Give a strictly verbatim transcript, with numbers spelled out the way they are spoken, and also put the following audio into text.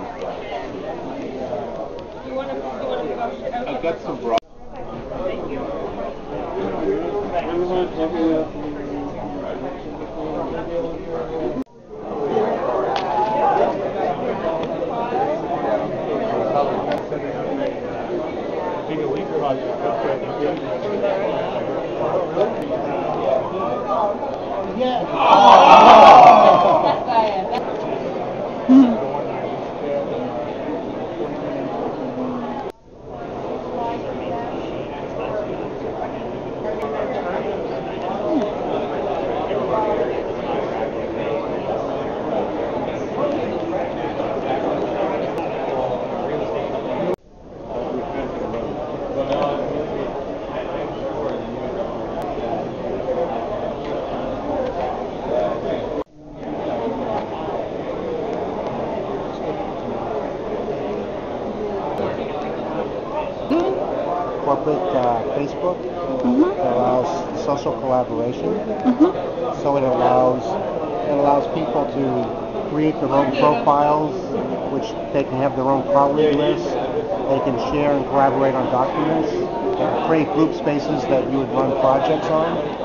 You want to, you want to brush it out? I've got some broth. Corporate uh, Facebook. Mm-hmm. It allows social collaboration. Mm-hmm. So it allows it allows people to create their own profiles, which they can have their own colleague list. They can share and collaborate on documents, and create group spaces that you would run projects on.